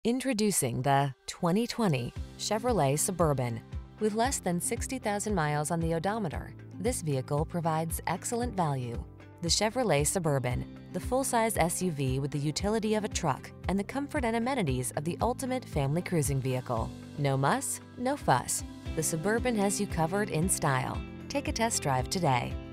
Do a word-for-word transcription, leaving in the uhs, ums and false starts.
Introducing the twenty twenty Chevrolet Suburban. With less than sixty thousand miles on the odometer, this vehicle provides excellent value. The Chevrolet Suburban, the full-size S U V with the utility of a truck and the comfort and amenities of the ultimate family cruising vehicle. No muss, no fuss. The Suburban has you covered in style. Take a test drive today.